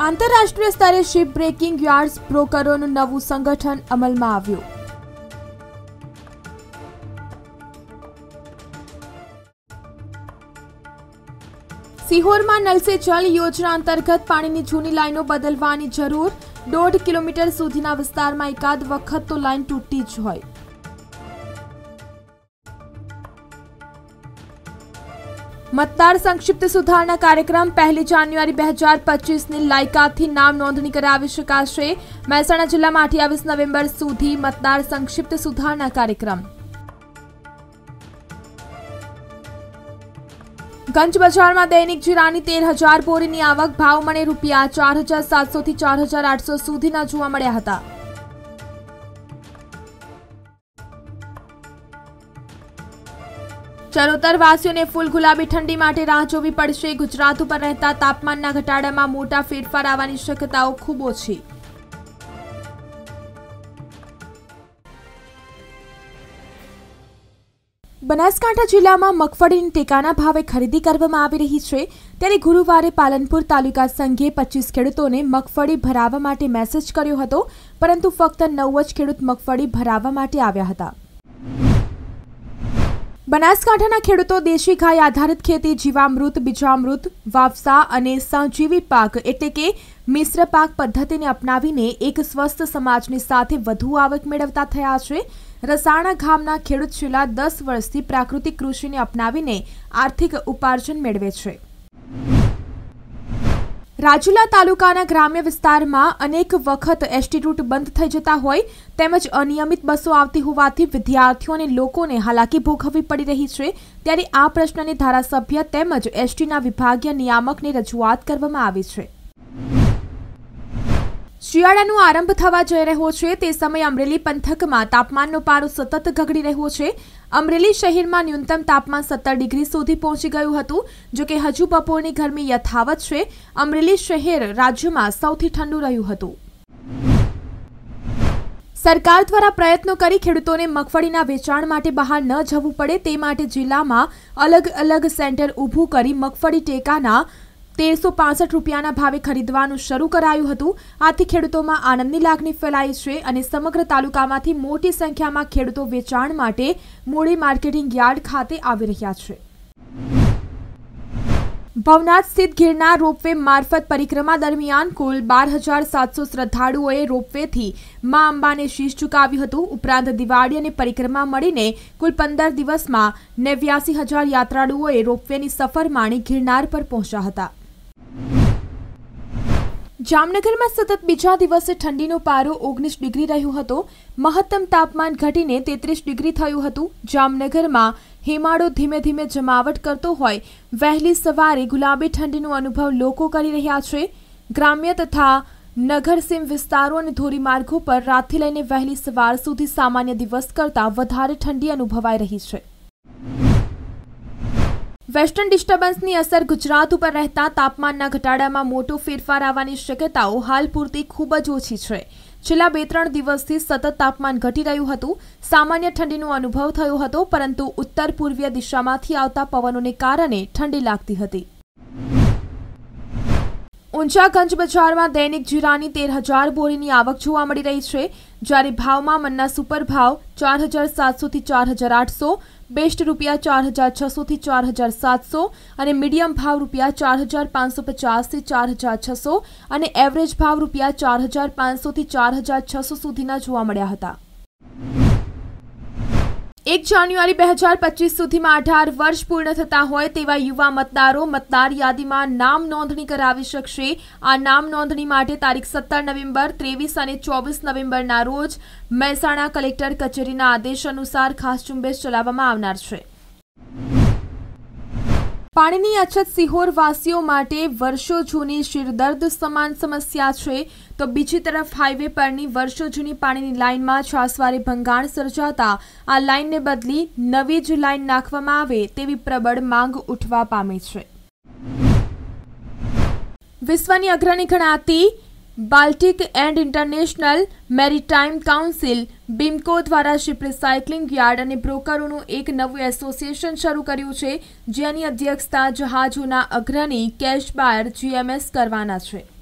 આંતરરાષ્ટ્રીય સ્તરે ship breaking યાર્ડ્સ બ્રોકરોનું નવું સંગઠન અમલમાં આવ્યું. સિહોરમાં નલ સે જલ યોજના અંતર્ગત પાણીની જૂની લાઈનો બદલવાની જરૂર. 1.5 કિલોમીટર સુધીના વિસ્તારમાં એકાદ વખત તો લાઈન તૂટી જ હોય. મતદાર સંક્ષિપ્ત સુધારણા કાર્યક્રમ 1 જાન્યુઆરી 2025ની લાયકાતથી નામ નોંધણી કરાવી શકાશે. મહેસાણા જિલ્લામાં 28 નવેમ્બર સુધી મતદાર સંક્ષિપ્ત સુધારણા કાર્યક્રમ. ગંજ બજારમાં દૈનિક જીરાની 13,000 બોરીની આવક. ભાવ મણે રૂપિયા 4,700 થી 4,800 સુધીના જોવા મળ્યા હતા. ચરોતર વાસીઓને ફૂલ ગુલાબી ઠંડી માટે રાહ જોવી પડશે. ગુજરાત ઉપર રહેતા તાપમાનના ઘટાડામાં મોટા ફેરફાર આવવાની શક્યતાઓ ખૂબ ઓછી. બનાસકાંઠા જિલ્લામાં મગફળીની ટેકાના ભાવે ખરીદી કરવામાં આવી રહી છે. ત્યારે ગુરુવારે પાલનપુર તાલુકા સંઘે 25 ખેડૂતોને મગફળી ભરાવવા માટે મેસેજ કર્યો હતો, પરંતુ ફક્ત 9 જ ખેડૂત મગફળી ભરાવવા માટે આવ્યા હતા. બનાસકાંઠાના ખેડૂતો દેશી ગાય આધારિત ખેતી, જીવામૃત, બીજામૃત, વાવસા અને સહજીવી પાક એટલે કે મિશ્ર પાક પદ્ધતિને અપનાવીને એક સ્વસ્થ સમાજની સાથે વધુ આવક મેળવતા થયા છે. રસાણા ગામના ખેડૂત છેલ્લા 10 વર્ષથી પ્રાકૃતિક કૃષિને અપનાવીને આર્થિક ઉપાર્જન મેળવે છે. રાજુલા તાલુકાના ગ્રામ્ય વિસ્તારમાં અનેક વખત એસટી રૂટ બંધ થઈ જતા હોય તેમજ અનિયમિત બસો આવતી હોવાથી વિદ્યાર્થીઓ અને લોકોને હાલાકી ભોગવવી પડી રહી છે. ત્યારે આ પ્રશ્નને ધારાસભ્ય તેમજ એસટીના વિભાગીય નિયામકને રજૂઆત કરવામાં આવી છે. શિયાળાનો આરંભ થવા જઈ રહ્યો છે તે સમયે અમરેલી પંથકમાં તાપમાનનો પારો સતત ગગડી રહ્યો છે. અમરેલી શહેરમાં ન્યૂનતમ તાપમાન 17 ડિગ્રી સુધી પહોંચી ગયું હતું. જોકે હજુ બપોરની ગરમી યથાવત છે. અમરેલી શહેર રાજ્યમાં સૌથી ઠંડુ રહ્યું હતું. સરકાર દ્વારા પ્રયત્નો કરી ખેડૂતોને મગફળીના વેચાણ માટે બહાર ન જવું પડે તે માટે જિલ્લામાં અલગ અલગ સેન્ટર ઊભું કરી મગફળી ટેકાના 1365 રૂપિયાના ભાવે ખરીદવાનું શરૂ કરાયું હતું. આથી ખેડૂતોમાં આનંદની લાગણી ફેલાઈ છે અને સમગ્ર તાલુકામાંથી મોટી સંખ્યામાં ખેડૂતો વેચાણ માટે મૂળી માર્કેટિંગ યાર્ડ ખાતે આવી રહ્યા છે. ભવનાથ સ્થિત ગિરનાર રોપવે મારફત પરિક્રમા દરમિયાન કુલ 12,700 શ્રદ્ધાળુઓએ રોપવેથી મા અંબાને શીશ ઝુકાવ્યું હતું. ઉપરાંત દિવાળી અને પરિક્રમા મળીને કુલ 15 દિવસમાં 89,000 યાત્રાળુઓએ રોપવેની સફર માણી ગિરનાર પર પહોંચ્યા હતા. જામનગરમાં સતત બીજા દિવસે ઠંડીનો પારો 19 ડિગ્રી રહ્યો હતો. મહત્તમ તાપમાન ઘટીને 33 ડિગ્રી થયું હતું. જામનગરમાં હિમાળો ધીમે ધીમે જમાવટ કરતો હોય વહેલી સવારે ગુલાબી ઠંડીનો અનુભવ લોકો કરી રહ્યા છે. ગ્રામ્ય તથા નગરસીમ વિસ્તારો અને ધોરીમાર્ગો પર રાતથી લઈને વહેલી સવાર સુધી સામાન્ય દિવસ કરતાં વધારે ઠંડી અનુભવાઈ રહી છે. વેસ્ટર્ન ડિસ્ટર્બન્સની અસર ગુજરાત ઉપર રહેતા તાપમાનના ઘટાડામાં મોટો ફેરફાર આવવાની શક્યતાઓ હાલ પૂરતી ખૂબ જ ઓછી છે. છેલ્લા 2-3 દિવસથી સતત તાપમાન ઘટી રહ્યું હતું. સામાન્ય ઠંડીનો અનુભવ થયો હતો, પરંતુ ઉત્તર પૂર્વીય દિશામાંથી આવતા પવનોને કારણે ઠંડી લાગતી હતી. ઊંચા ગંજ બજારમાં દૈનિક જીરાની 13,000 બોરીની આવક જોવા મળી રહી છે. જ્યારે ભાવમાં મનના સુપર ભાવ 4,700 થી 4,800, બેસ્ટ રૂપિયા 4,600 થી 4,700 અને મીડિયમ ભાવ રૂપિયા 4,550 થી 4,600 અને એવરેજ ભાવ રૂપિયા 4,500 થી 4,600 સુધીના જોવા મળ્યા હતા. 1 જાન્યુઆરી 2025 સુધીમાં 18 વર્ષ પૂર્ણ થતા હોય તેવા યુવા મતદારો મતદાર યાદીમાં નામ નોંધણી કરાવી શકશે. આ નામ નોંધણી માટે તારીખ 17 નવેમ્બર, 23 અને 24 નવેમ્બરના રોજ મહેસાણા કલેક્ટર કચેરીના આદેશ અનુસાર ખાસ ઝુંબેશ ચલાવવામાં આવનાર છે. પાણીની અછત સિહોર વાસીઓ માટે વર્ષો જૂની શિરદર્દ સમાન સમસ્યા છે. તો બીજી તરફ હાઈવે પરની વર્ષો જૂની પાણીની લાઇનમાં છાસવારે ભંગાણ સર્જાતા આ લાઇનને બદલી નવી જ લાઇન નાખવામાં આવે તેવી પ્રબળ માંગ ઉઠવા પામી છે. વિશ્વની અગ્રણી ગણાતી Baltic and International Maritime Council BIMCO દ્વારા શિપ રિસાયકલિંગ યાર્ડ અને બ્રોકરોનું એક નવું એસોસિએશન શરૂ કર્યું છે, જેની અધ્યક્ષતા જહાજોના અગ્રણી કેશ બાયર GMS કરવાના છે.